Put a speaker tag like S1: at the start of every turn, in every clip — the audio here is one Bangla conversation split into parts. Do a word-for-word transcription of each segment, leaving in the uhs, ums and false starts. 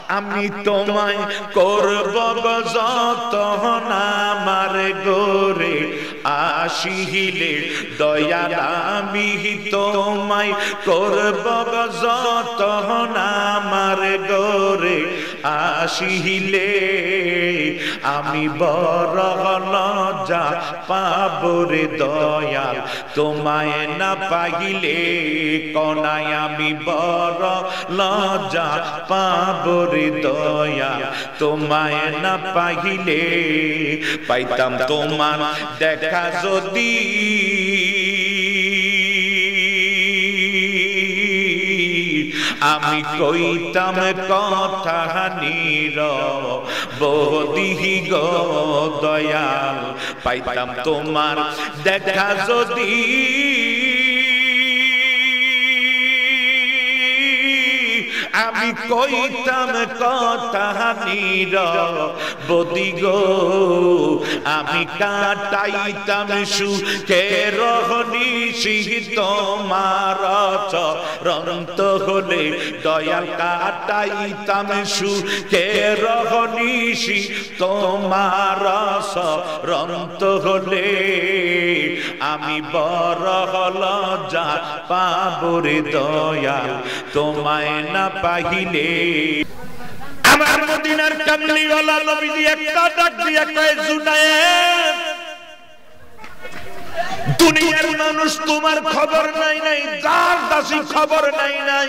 S1: আমি তোমায় করব যতন আমার গোরে আসিলে দয়াল আমি তোমায় করব যতন আমার গোরে আসিলে আমি বড় লজ্জা পাবো রে দয়াল তোমায় না পাইলে কনায় আমি বড় লজ্জা পাবো রে দয়াল তোমায় না পাইলে পাইতাম তোমার দেখা যদি আমি কইতাম কথা নীরবদি গো দয়াল পাইতাম তোমার দেখা যদি আমি কইতাম কথা নীরবদি গো আমি কাটাইতাম সুখের নিশি তোমার চরন্ত হলে দয়াল কাটাইতাম সুখের নিশি তোমার চরন্ত হলে আমি বড় লজ্জা পাবো রে দয়াল তোমায় না পাইলে আমার মদিনার কামলিওয়ালা নবীজি একটা ডাক দিয়া কয় জুনায়েদ দুনিয়ার মানুষ তোমার খবর নাই নাই যার দাসী খবর নাই নাই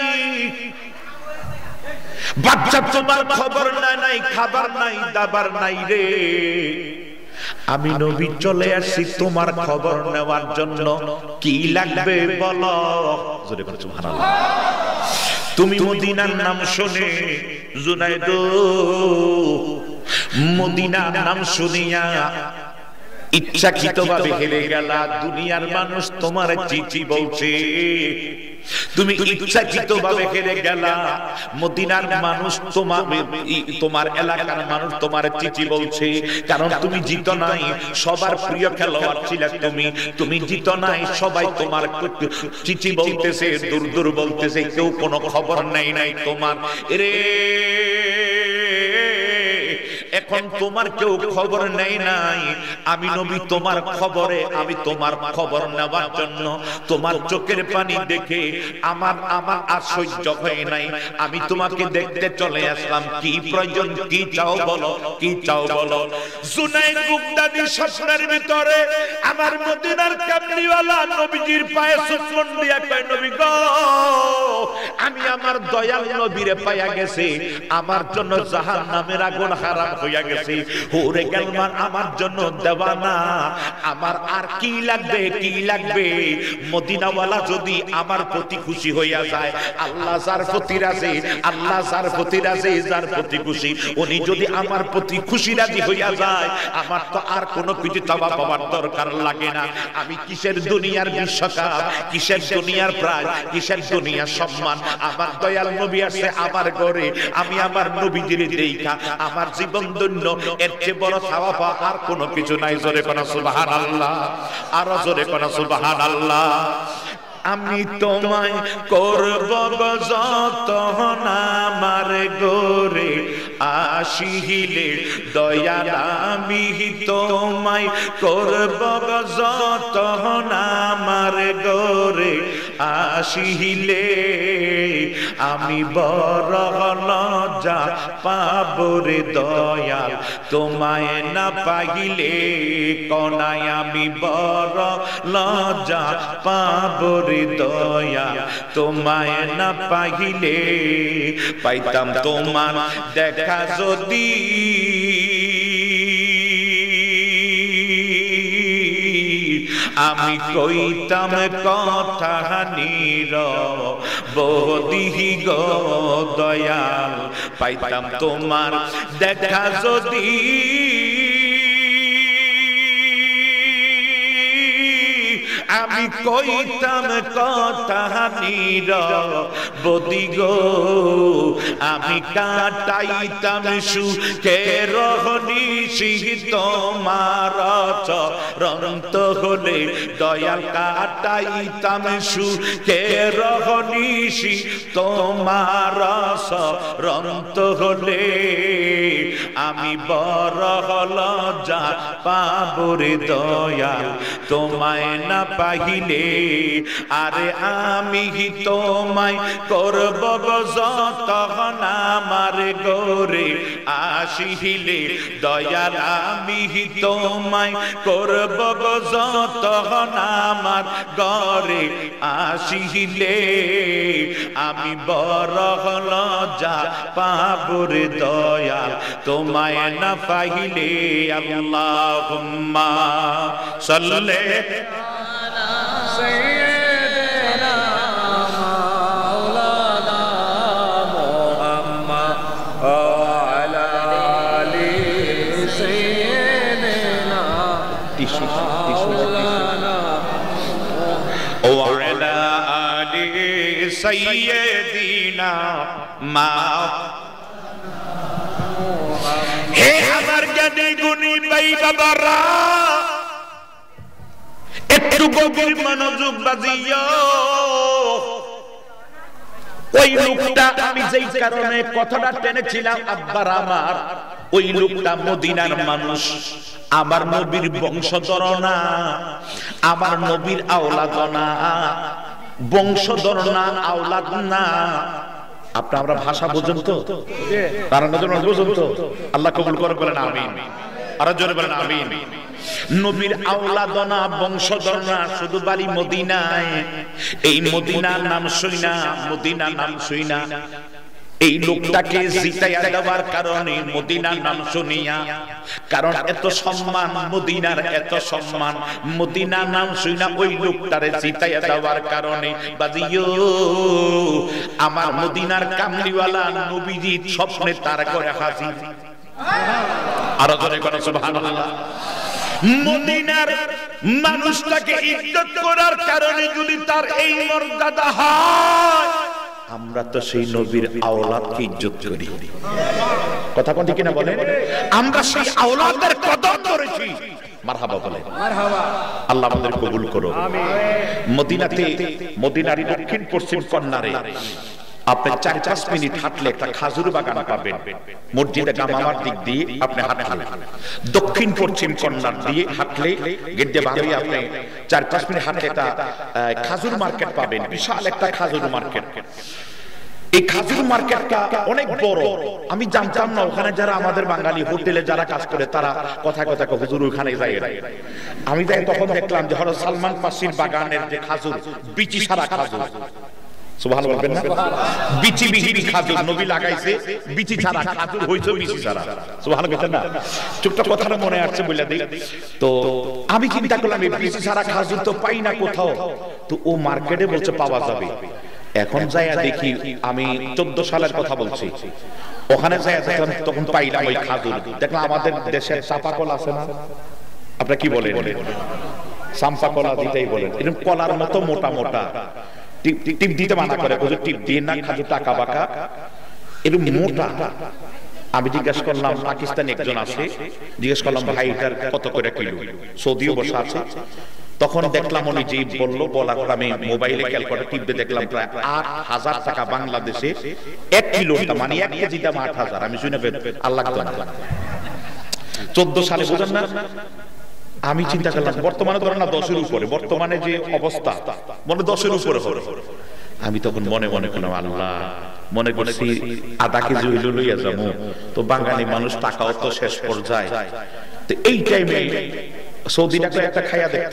S1: বাচ্চা তোমার খবর নাই নাই খাবার নাই দাবার নাই রে আমি নবী চলে আসছি তোমার খবর নেওয়ার জন্য কি লাগবে বলো জোরে বলো সুবহানাল্লাহ তুমি মদিনার নাম শুনে জুনায়েদ মদিনার নাম শুনিয়া ইচ্ছাকৃতভাবে হেরে গেলা দুনিয়ার মানুষ তোমার চিঠি বলছে তুমি ইচ্ছাকৃতভাবে হেরে গেলা মদিনার মানুষ তোমার তোমার এলাকার মানুষ তোমার চিঠি বলছে কারণ তুমি জিতো নাই সবার প্রিয় খেলোয়াড় ছিলে তুমি তুমি জিতো নাই সবাই তোমার চিঠি বলতেছে দূর দূর বলতেছে কেউ কোনো খবর নেই নাই তোমার রে এখন তোমার কেউ খবর নেই নাই আমি নবী তোমার খবরে আমি তোমার খবর নেওয়ার জন্য তোমার চোখের পানি দেখে আমার আমার আর সহ্য হয় নাই আমি তোমাকে দেখতে চলে আসলাম কি প্রয়োজন কি চাও বলো কি চাও বলো জুনায়েদ বুগদাদি স্বপ্নের ভিতরে আমার মদিনার কামলিওয়ালা নবীজির পায়ে চুম্বন দিয়া কয় নবী গো আমি আমার দয়াল নবীরে পাইয়া গেছি আমার জন্য জাহান্নামের আগুন হারাম হইয়া গেছে ওরে গেলমান আমার জন্য দেওয়ানা আমার আর কি লাগবে কি লাগবে মদিনাওয়ালা যদি আমার প্রতি খুশি হইয়া যায় আল্লাহ যার প্রতি রাজি আল্লাহ যার প্রতি রাজি যার প্রতি খুশি উনি যদি আমার প্রতি খুশি রাজি হইয়া যায় আমার তো আর কোনো কিছু চাওয়া পাওয়ার দরকার লাগে না আমি কিসের দুনিয়ার বিশ্বকাপ কিসের দুনিয়ার প্রায় কিসের দুনিয়ার সম্মান আমার দয়াল নবী আছে আমার ঘরে আমি আমার নবীজির দেখা আমার জীবন ধন্য এর চেয়ে বড় চাওয়া পাওয়া আর কোনো কিছু নাই জোরে কোনা সুবহানাল্লাহ আর জোরে কোনা সুবহানাল্লাহ আমি তোমায় করব যতন আমার গোরে আসিলে দয়াল আমি তোমায় করব যতন আমার গোরে আসিলে আমি বড় লজ্জা পাবো রে দয়াল তোমায় না পাইলে কনায় আমি বড় লজ্জা পাবো রে দয়া তোমায় না পাইলে পাইতাম তোমার দেখা যদি আমি কইতাম কথা নীরবদি গো দয়াল পাইতাম তোমার দেখা যদি আমি কইতাম কথা নিরবধি গো, আমি কাটাইতাম সুখের নিশি তোমার চরণ হলে দয়াল, কাটাইতাম সুখের নিশি তোমার চরণ হলে আমি বড় লজ্জা পাবো রে দয়াল তোমায় না পাইলে। আরে আমি তোমায় করব যতক্ষণ আমার গরে আসিলে দয়াল, আমি তোমায় করব যতক্ষণ আমার গরে আসিলে আমি বড় লজ্জা পাবো রে দয়াল তোমায় না পাইলে। আল্লাহুম্মা সাল্লি আলা সাইয়্যিদিনা মাওলানা মুহাম্মদ ওয়া আলা আলি সাইয়্যিদিনা মাওলানা ওয়া আলা আলি সাইয়্যিদিনা মা। হে আমার জ্ঞানী গুণী ভাই বাবারা, একটু গভীর মনোযোগ বাজিও। ওই লোকটা আমি যেই কারণে কথাটা টেনেছিলাম আব্বার আমার, ওই লোকটা মদিনার মানুষ, আমার নবীর বংশধর না, আমার নবীর আওলাদ না, বংশধর না, আওলাদ না। আপনারা আমরা ভাষা বুঝুন তো, তারা নজর বুঝুন তো। আল্লাহ কবুল করে বলেন আমিন, আর জোরে বলেন আমিন। নবীর আওলাদ না, বংশধর না, শুধু বাড়ি মদিনায়। এই মদিনার নাম শুইনা, মদিনার নাম শুইনা এই লোকটাকে জিতাইয়া দেওয়ার কারণে, মদিনার নাম শুনিয়া, কারণ এত সম্মান মদিনার, এত সম্মান মদিনার নাম শুইনা ওই লোকটারে জিতাইয়া দেওয়ার কারণে বাজিও আমার মদিনার কামলিওয়ালা নবীজি স্বপ্নে তার ঘরে হাজির। আর জোরে বলেন সুবহানাল্লাহ। মদিনার মানুষটাকে ইজ্জত করার কারণে যদি তার এই মর্যাদা হয়, আমরা তো সেই নবীর আওলাদকে ইজ্জত করি। কথা কোন ঠিক না বলেন? আমরা সেই আওলাদের কদর করেছি। মারহাবা বলেন, মারহাবা। আল্লাহ আমাদের কবুল করো, আমিন। মদিনাতে, মদিনার দক্ষিণ পশ্চিম কর্নারে আপনি চার পাঁচ মিনিট হাঁটলে একটা খাজুর বাগান পাবেন। মসজিদে গামামার দিক দিয়ে আপনি হাঁটলে, দক্ষিণ পশ্চিম কর্নার দিয়ে হাঁটলে, গেট দিয়ে বাড়ি আপনি চার পাঁচ মিনিট হাঁটলে একটা খাজুর মার্কেট পাবেন, বিশাল একটা খাজুর মার্কেট। এই খাজুর মার্কেটটা অনেক বড়। আমি জানতাম না, ওখানে যারা আমাদের বাঙালি হোটেলে যারা কাজ করে তারা কথা কথা হুজুর ওখানে যায়। আমি যাই তখন দেখলাম যে হযরত সালমান ফার্সির বাগানের যে খাজুর, বিচি সারা খাজুর। সুবহানাল্লাহ বলবেন না? বিচি বিহীন খাজুর নবী লাগাইছে, বিচি ছাড়া খাজুর হইছে বিচি ছাড়া। সুবহানাল্লাহ বলতেন না? চুপটা কথাটা মনে আসছে বলে দেই। তো আমি চিন্তা করলাম এই বিচি ছাড়া খাজুর তো পাই না কোথাও, তো ও মার্কেটে বলছে পাওয়া যাবে। এখন যাইয়া দেখি, আমি চোদ্দ সালের কথা বলছি, ওখানে যাইয়া দেখলাম তখন পাইলাম ওই খাজুর। দেখলাম আমাদের দেশের চাপা কলা আছে না, আপনারা কি বলেন? চাম্পা কলা দিতেই বলেন, এরকম কলার মতো মোটা মোটা, টিপ দিতে মানা করে, টিপ দিয়ে না, খাজুর টাকা বাঁকা, এরকম মোটা। আমি জিজ্ঞাসা করলাম, পাকিস্তানি একজন আছে, জিজ্ঞেস করলাম ভাই এটার কত করে কিলো? সৌদিও বসা আছে। তখন দেখলাম উনি যে বললো, বলার পর আমি মোবাইলে ক্যালকুলেটর টিপে দেখলাম প্রায় আট হাজার টাকা বাংলাদেশে এক কিলোটা, মানে এক কেজি দাম আট হাজার। আমি শুনে আল্লাহ চোদ্দ সালে, বুঝেন না? আমি চিন্তা করলাম বর্তমানে ধরেন না দশের উপরে, বর্তমানে যে অবস্থা মনে দশের উপরে হবে। আমি তখন মনে মনে করলাম আল্লাহ, মনে করছি আধা কেজি হইল লইয়া যাবো, তো বাঙালি মানুষ টাকাও তো শেষ পর্যায়ে। তো এই টাইমে সৌদি টাকা একটা খাইয়া দেখতো,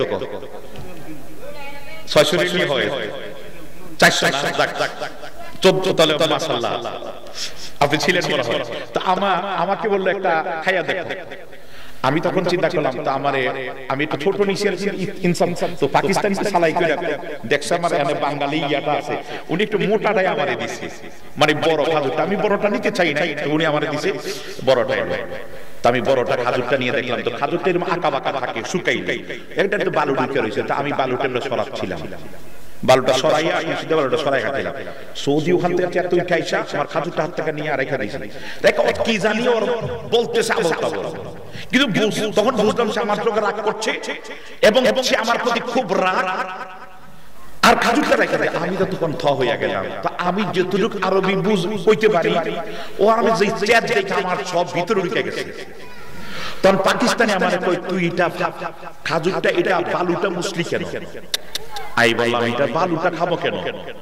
S1: ছয়শো টাকা হয়, চারশো চোদ্দ তলে মাশাআল্লাহ। আপনি ছিলেন মনে হয়, তো আমার আমাকে বললো একটা খাইয়া দেখো। আমি তখন চিন্তা করলাম, তো আমারে আমি একটু ছোট নিচে ইনসান, তো পাকিস্তানি সালাই করে দেখছে আমার এখানে বাঙালি ইয়াটা আছে, উনি একটু মোটাটাই আমারে দিছে, মানে বড় খাজুরটা। আমি বড়টা নিতে চাই না, উনি আমারে দিছে বড়টাই। তো আমি বড়টা খাজুরটা নিয়ে দেখলাম তো খাজুরটা এরকম আঁকা বাঁকা থাকে, শুকাই নেই, একটা তো বালু ঢুকে রয়েছে। তা আমি বালুটা সরাচ্ছিলাম, বালুটা সরাইয়া সিধা বালুটা সরাই খাচ্ছিলাম। সৌদি ওখান থেকে চেয়ার তুই খাইছা আমার খাজুরটা হাত থেকে নিয়ে আর রেখে দিয়েছি। দেখো কি জানি ওর বলতেছে কিন্তু তখন বুঝলাম সে আমার চোখে রাগ করছে এবং সে আমার প্রতি খুব রাগ আর খাজুরটা রেখে দেয়। আমি তো তখন থ হইয়া গেলাম। তো আমি যতটুকু আরবি বুঝ কইতে পারি ও আমি যে চেয়ার দেখে আমার সব ভিতরে ঢুকে গেছে। তখন পাকিস্তানি আমার কই তুই এটা খাজুরটা এটা বালুটা মুসলি কেন? আই বললাম এটা বালুটা খাবো কেন?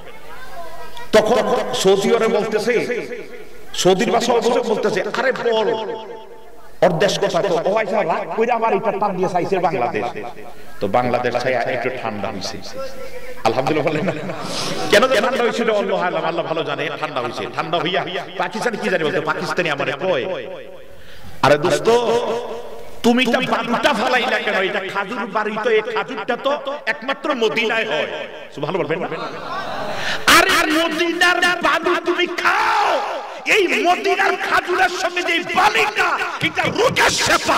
S1: তখন সৌদি ওরে বলতেছে, সৌদির ভাষা বলতেছে আরে বল ওর দেশ কথা তো ও আইসা রাগ কইরা আমার এটা টান দিয়ে চাইছে বাংলাদেশ। তো বাংলাদেশ ছায়া একটু ঠান্ডা হইছে আলহামদুলিল্লাহ। বলেন না কেন ঠান্ডা হইছিল? আল্লাহ আল্লাহ আল্লাহ ভালো জানে। ঠান্ডা হইছে, ঠান্ডা হইয়া পাকিস্তানি কি জানি বলতে, পাকিস্তানি আমারে কয় আরে দোস্ত তুমি তো বালুটা ফালাইলা কেন? এটা খাজুর বাড়ি, তো এই খাজুরটা তো একমাত্র মদিনায় হয়। সুবহানাল্লাহ বলবেন না? আরে মদিনার বালু তুমি খাও, এই মদিনার খাজুরের সঙ্গে যে বালিটা এটা রোগের শেফা।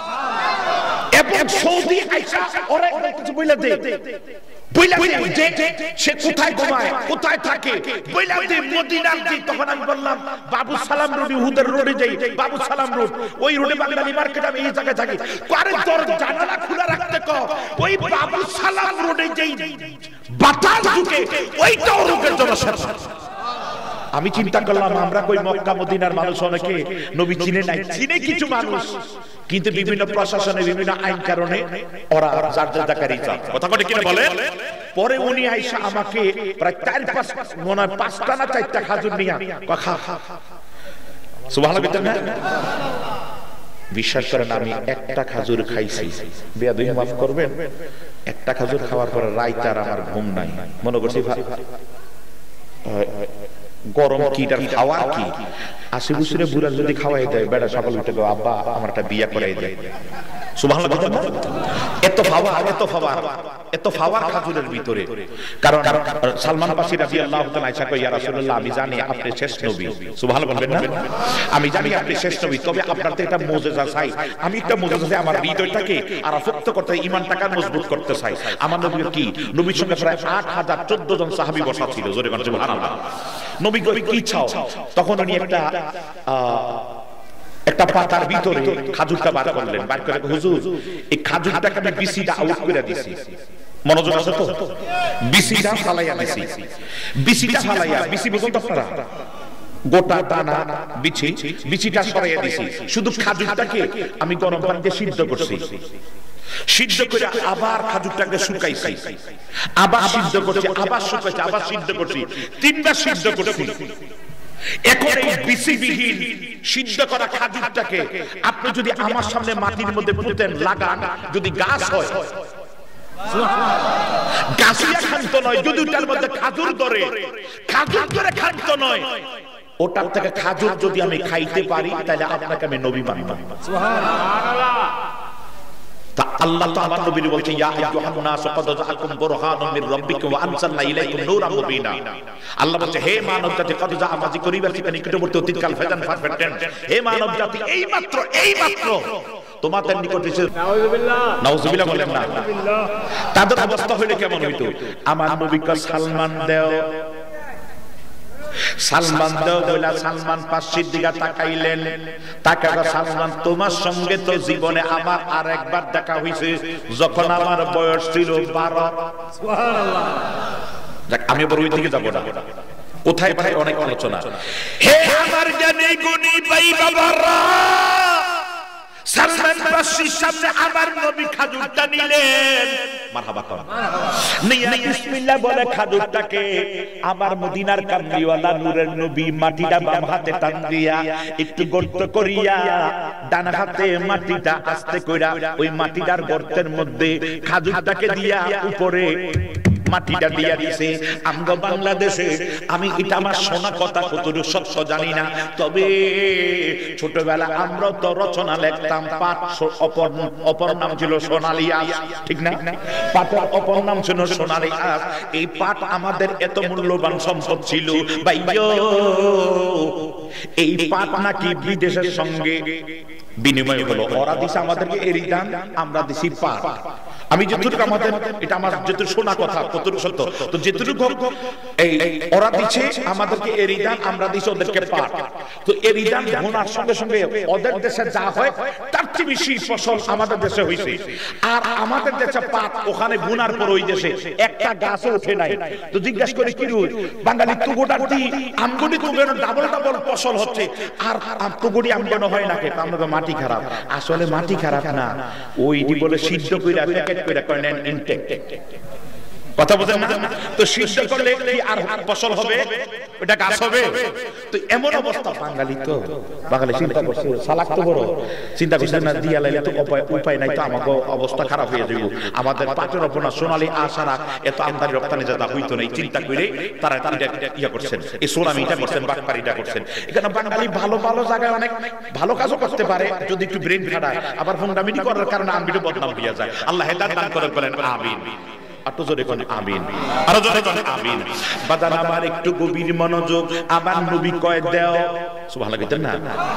S1: এবং সৌদি আইসা ওরে ওরে কিছু বইলা দে, বইলা দে যে সে কোথায় ঘুমায় কোথায় থাকে, বইলা দে মদিনার যে। তখন আমি বললাম বাবু সালাম রোড, হুদের রোডে যাই, বাবু সালাম রোড ওই রোডে বাঙালি মার্কেট, আমি এই জায়গায় থাকি। আরে তোর জানালা খোলা রাখতে কও, ওই বাবু সালাম রোডে যাই বাতাস ঢুকে ওইটাও রোগের জন্য শেফা। আমি চিন্তা করলাম আমরা কই মক্কা মদিনার মানুষ অনেকে নবী চিনে নাই, চিনে কিছু মানুষ, কিন্তু বিভিন্ন প্রশাসনে বিভিন্ন আইন কারণে ওরা যার যার জায়গায় যায়। কথা কথা কিনা বলে। পরে উনি আইসা আমাকে প্রায় চার পাঁচ মনে হয় পাঁচটা না চারটা খাজুর নিয়া খা খা। সুবহানাল্লাহ। বিশ্বাস করেন আমি একটা খাজুর খাইছি, বেয়াদবি মাফ করবেন, একটা খাজুর খাওয়ার পরে রাইতে আর আমার ঘুম নাই। মনে করছি গরম কি খাওয়া কি আশি বছরে বুড়া যদি খাওয়াই দেয় বেড়া সকাল উঠে গো আব্বা আমার একটা বিয়া করাই দেয়। সুবহানাল্লাহ। এত ফাওয়া এত ফাওয়া এত ফাওয়া খাজুরের ভিতরে। কারণ সালমান ফারসি রাদিয়াল্লাহু তাআলা আয়েশা কই ইয়া রাসূলুল্লাহ আমি জানি আপনি শেষ নবী। সুবহানাল্লাহ বলবেন না? আমি জানি আপনি শেষ নবী, তবে আপনার তো একটা মুজিজা চাই। আমি একটা মুজিজা চাই আমার হৃদয়টাকে আর আফক্ত করতে, ঈমানটাকে মজবুত করতে চাই। আমার নবী কি নবীর সঙ্গে প্রায় আট হাজার চোদ্দ জন সাহাবী বসা ছিল। জোরে বলেন সুবহানাল্লাহ। নবী কই কি চাও? তখন উনি একটা একটা পাতার ভিতরে খাজুরটা বার করলেন, বার করে হুজুর এই খাজুরটাকে আমি বিসিটা আউট করে দিছি। মনোযোগ আছে তো? বিসিটা ফালাইয়া দিছি, বিসিটা ফালাইয়া, বিসি বুঝুন তো আপনারা, গোটা দানা বিছি, বিচিটা সরাইয়া দিছি, শুধু খাজুরটাকে আমি গরম পানিতে সিদ্ধ করছি। সিদ্ধ করে আবার খাজুরটাকে শুকাইছি, আবার সিদ্ধ করছি, আবার শুকাইছি, আবার সিদ্ধ করছি, তিনবার সিদ্ধ করছি। এখন এই বিসিবিহীন সিদ্ধ করা খাজুরটাকে আপনি যদি আমার সামনে মাটির মধ্যে পুঁতেন, লাগান, যদি গাছ হয়, গাছিয়া খান্ত নয়, যদি ওটার মধ্যে খাজুর ধরে, খাজুর ধরে খান্ত নয়, ওটার থেকে খাজুর যদি আমি খাইতে পারি তাহলে আপনাকে আমি নবী মানব। সুবহানাল্লাহ। তা আল্লাহ তো আমার নবীর বলছে ইয়া আইয়ুহান নাস ক্বাদ জাআকুম বুরহানুম মির রাব্বিকুম ওয়া আনজালনা ইলাইকুম নূরাম মুবিনা। আল্লাহ বলছে হে মানব জাতি ক্বাদ জাআ মাজি করিবার থেকে নিকটবর্তী অতীতকাল ফেজান পারফেক্ট টেন্স, হে মানব জাতি এই মাত্র এই মাত্র তোমাদের নিকট এসে নাউযুবিল্লাহ নাউযুবিল্লাহ বলেন না, তাদের অবস্থা হইলে কেমন হইতো? আমার নবীকে সালমান দেও, সালমান দেও বলে সালমান পাশের দিকে তাকাইলেন, তাকাইয়া সালমান তোমার সঙ্গে তো জীবনে আমার আর একবার দেখা হইছে যখন আমার বয়স ছিল বারো। সুবহানাল্লাহ। যাক আমি বড় ওই দিকে যাব না, কোথায় ভাই অনেক আলোচনা। হে আমার জ্ঞানী গুণী ভাই বাবারা, সালমান পাশের সামনে আমার নবী খাজুরটা নিলেন, মারহাবা কর, নিয়া বিসমিল্লাহ বলে খাজুরটাকে আমার মদিনার কামলিওয়ালা নূরের নবী মাটিটা বাম হাতে টান দিয়া একটু গর্ত করিয়া ডান হাতে মাটিটা আস্তে কইরা ওই মাটিটার গর্তের মধ্যে খাজুরটাকে দিয়া উপরে মাটিটা দিয়া দিছে। আমগো বাংলাদেশে আমি এটা আমার শোনা কথা কতটুকু সত্য জানি না, তবে ছোটবেলা আমরা তো রচনা লিখতাম, পাঠ অপর অপর নাম ছিল সোনালী আঁশ, ঠিক না? পাঠের অপর নাম ছিল সোনালী আঁশ। এই পাঠ আমাদের এত মূল্যবান সম্পদ ছিল ভাইও, এই পাঠ নাকি বিদেশের সঙ্গে বিনিময় হলো ওরা দিছে আমাদেরকে এরিদান, আমরা দিছি পাট। আমি যতটুকু আমাদের এটা আমার যতটুকু শোনা কথা কতটুকু সত্য, তো যেটুকু এই ওরা দিচ্ছে আমাদেরকে এরিদান, আমরা দিছি ওদেরকে পাট। তো এরিদান ভোনার সঙ্গে সঙ্গে ওদের দেশে যা হয় তার চেয়ে বেশি ফসল আমাদের দেশে হইছে। আর আমাদের দেশে পাট ওখানে ভুনার পর ওই দেশে একটা গাছও ওঠে নাই। তো জিজ্ঞাসা করে কি রুই বাঙালি তুগোটার দি আমগুলি তুগেন ডাবল ডাবল ফসল হচ্ছে, আর তুগুড়ি আমগেন হয় না কে? আমরা তো মাটি খারাপ। আসলে মাটি খারাপ না, ওইটি বলে সিদ্ধ কইরা প্যাকেট কইরা করেন ইনটেক। কথা বুঝেন না? তো সিদ্ধ করলে কি আর ফসল হবে? ওটা গাছ হবে। তো এমন অবস্থা বাঙালি, তো বাঙালি চিন্তা করছে সালাক তো বড় চিন্তা করছে না, দিয়া লাইলে তো উপায় উপায় নাই, তো আমাকে অবস্থা খারাপ হয়ে যাবে। আমাদের পাটের অপনা সোনালী আশারা এত আমদানি রপ্তানি যাতা হইতো না, চিন্তা করে তারা এটা ইয়া করছেন, এই সোলামিটা করছেন, বাটপাড়িটা করছেন। এখানে বাঙালি ভালো ভালো জায়গায় অনেক ভালো কাজও করতে পারে যদি একটু ব্রেন খাটায়, আবার হুন্ডামিটি করার কারণে আমিও বদনাম হয়ে যায়। আল্লাহ হেদায়েত দান করে বলেন আমিন। আরো জোরে কোন আমিন, আরো জোরে কোন আমিন। বাদান আমার একটু গভীর মনোযোগ, আমার নবী কয় দেও সুবহানাল্লাহ কইতেন না।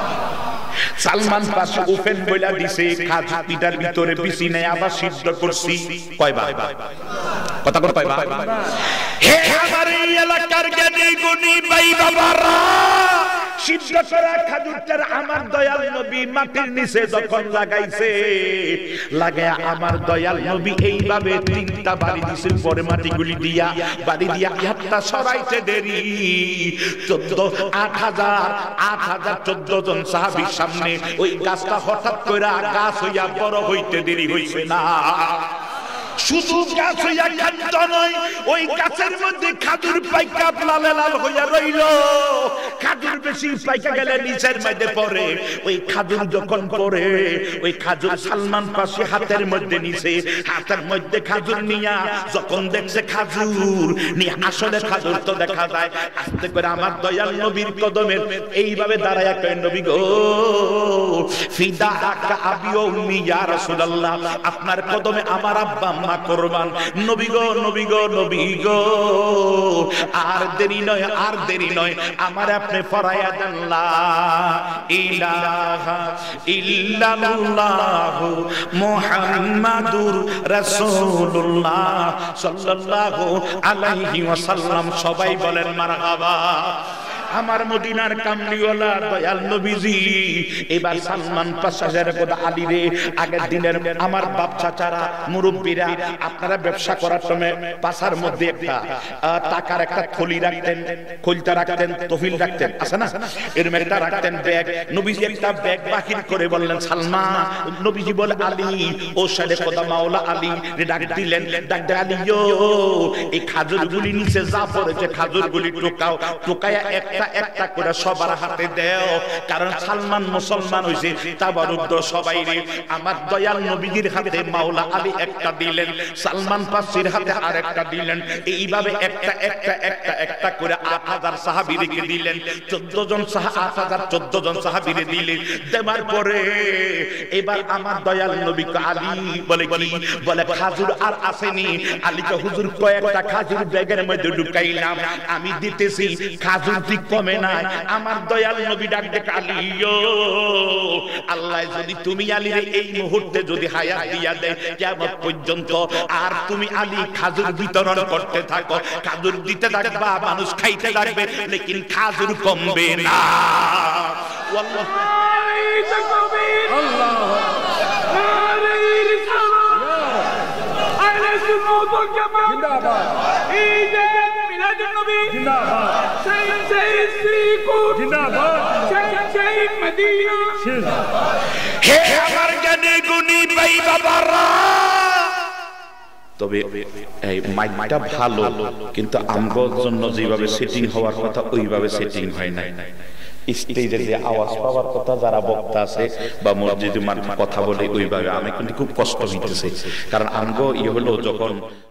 S1: সালমান পাশে ওপেন বইলা দিছে, খাজু পিটার ভিতরে পিসি নাই, আবার সিদ্ধ করছি কয়বার? কথা কর পাইবা? হে আমার এই এলাকার জ্ঞানী গুণী ভাই বাবারা, সিদ্ধ করা খাজুরটার আমার দয়াল নবী মাটির নিচে যখন লাগাইছে, লাগায়া আমার দয়াল নবী এইভাবে তিনটা বাড়ি দিছেন, পরে মাটিগুলি দিয়া বাড়ি দিয়া হাতটা সরাইতে দেরি চোদ্দ আট হাজার আট হাজার চোদ্দ জন সাহাবীর সামনে ওই গাছটা হঠাৎ করে গাছ হইয়া বড় হইতে দেরি হইছে না। শুধু গাছ হইয়া খাদ্য নয়, ওই গাছের মধ্যে খাজুর পাইকা লাল লাল হইয়া রইল। খাজুর বেশি পাইকা গেলে নিচের মধ্যে পড়ে, ওই খাজুর যখন পড়ে ওই খাজুর সালমান পাশে হাতের মধ্যে নিছে, হাতের মধ্যে খাজুর নিয়া যখন দেখছে খাজুর নিয়ে, আসলে খাজুর তো দেখা যায়, আস্তে করে আমার দয়াল নবীর কদমের এইভাবে দাঁড়ায় কয় নবী গো ফিদা আকা আবি ও উম্মি ইয়া রাসূলুল্লাহ, আপনার কদমে আমার আব্বা আম্মা কুরবান। নবী গো নবী গো নবী গো আর দেরি নয় আর দেরি নয়, আমার আপনি ফরায়া দেন লা ইলাহা ইল্লাল্লাহু মুহাম্মাদুর রাসূলুল্লাহ সাল্লাল্লাহু আলাইহি ওয়াসাল্লাম। সবাই বলেন মারহাবা। আমার মদিনার কামলিওয়ালা দয়াল নবীজি এবার সালমান পাশাজের কথা আলী রে, আগের দিনের আমার বাপ চাচারা মুরব্বীরা, আপনারা ব্যবসা করার সময় পাশার মধ্যে একটা টাকার একটা থলি রাখতেন, খোলতা রাখতেন, তহবিল রাখতেন, আছে না? এরকম একটা রাখতেন ব্যাগ। নবীজি একটা ব্যাগ বাহির করে বললেন সালমান, নবীজি বলে আলী ও সাইডে কথা মাওলা আলী ডাক দিলেন, ডাক দে আলী ও এই খাজুরগুলি নিচে যা পড়েছে খাজুরগুলি টোকাও, টোকায়া একটা একটা করে সবার হাতে দেও, কারণ সালমান মুসলমান হইছে তাবারুক সবাই রে। আমার দয়াল নবীজির হাতে মাওলা আলী একটা দিলেন, সালমান পাশির হাতে আরেকটা দিলেন, এইভাবে একটা একটা একটা একটা করে আট হাজার সাহাবীকে দিলেন, চোদ্দ জন সাহা আট হাজার চোদ্দ জন সাহাবীকে দিলেন। দেবার পরে এবার আমার দয়াল নবী আলী বলে কি বলে খাজুর আর আসেনি। আলীকে হুজুর কয়েকটা খাজুর ব্যাগের মধ্যে ঢুকাইলাম, আমি দিতেছি খাজুর ঠিক কমে নাই। আমার দয়াল নবী ডাক ডেক আলী ও আল্লাহ যদি তুমি আলীর এই মুহূর্তে যদি হায়াত দিয়া দেয় কিয়ামত পর্যন্ত, আর তুমি আলী খাজুর বিতরণ করতে থাকো, খাজুর দিতে থাকবা, মানুষ খাইতে থাকবে, লেকিন খাজুর কমবে না। আল্লাহ হে আমার জ্ঞানী গুণী ভাই বাবারা, তবে এই মাইকটা ভালো, কিন্তু আমগোর জন্য যেভাবে সেটিং হওয়ার কথা ওইভাবে সেটিং হয় নাই। স্টেজের যে আওয়াজ পাওয়ার কথা যারা বক্তা আছে বা মসজিদে কথা বলে ওইভাবে আমি কিন্তু খুব কষ্ট হইতেছে, কারণ আমগো ইয়ে হলো যখন